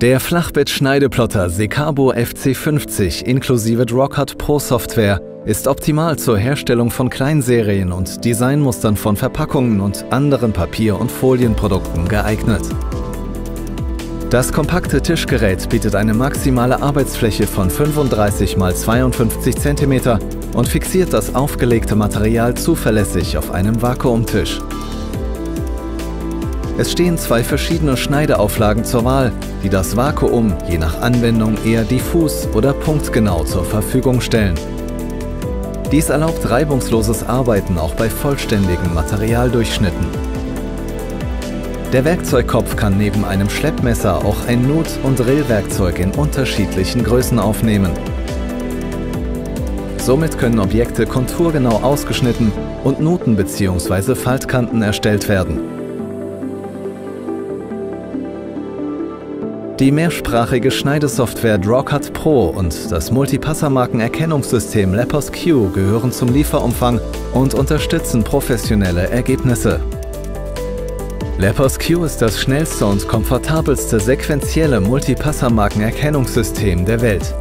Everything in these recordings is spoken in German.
Der Flachbett-Schneideplotter Secabo FC50 inklusive Drawcut Pro Software ist optimal zur Herstellung von Kleinserien und Designmustern von Verpackungen und anderen Papier- und Folienprodukten geeignet. Das kompakte Tischgerät bietet eine maximale Arbeitsfläche von 35 x 52 cm und fixiert das aufgelegte Material zuverlässig auf einem Vakuumtisch. Es stehen zwei verschiedene Schneideauflagen zur Wahl, die das Vakuum je nach Anwendung eher diffus oder punktgenau zur Verfügung stellen. Dies erlaubt reibungsloses Arbeiten auch bei vollständigen Materialdurchschnitten. Der Werkzeugkopf kann neben einem Schleppmesser auch ein Nut- und Drillwerkzeug in unterschiedlichen Größen aufnehmen. Somit können Objekte konturgenau ausgeschnitten und Nuten bzw. Faltkanten erstellt werden. Die mehrsprachige Schneidesoftware Drawcut Pro und das Multipassermarken-Erkennungssystem Lepos Q gehören zum Lieferumfang und unterstützen professionelle Ergebnisse. Lepos Q ist das schnellste und komfortabelste sequentielle Multipassermarken-Erkennungssystem der Welt.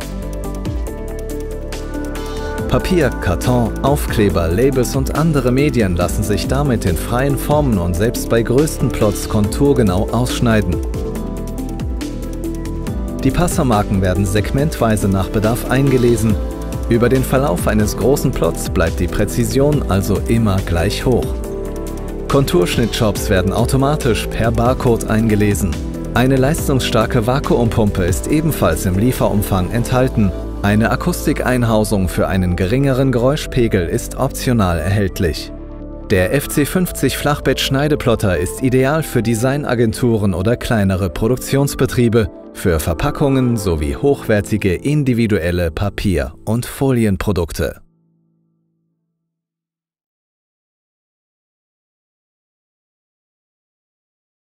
Papier, Karton, Aufkleber, Labels und andere Medien lassen sich damit in freien Formen und selbst bei größten Plots konturgenau ausschneiden. Die Passermarken werden segmentweise nach Bedarf eingelesen. Über den Verlauf eines großen Plots bleibt die Präzision also immer gleich hoch. Konturschnittjobs werden automatisch per Barcode eingelesen. Eine leistungsstarke Vakuumpumpe ist ebenfalls im Lieferumfang enthalten. Eine Akustikeinhausung für einen geringeren Geräuschpegel ist optional erhältlich. Der FC50 Flachbett-Schneideplotter ist ideal für Designagenturen oder kleinere Produktionsbetriebe, für Verpackungen sowie hochwertige individuelle Papier- und Folienprodukte.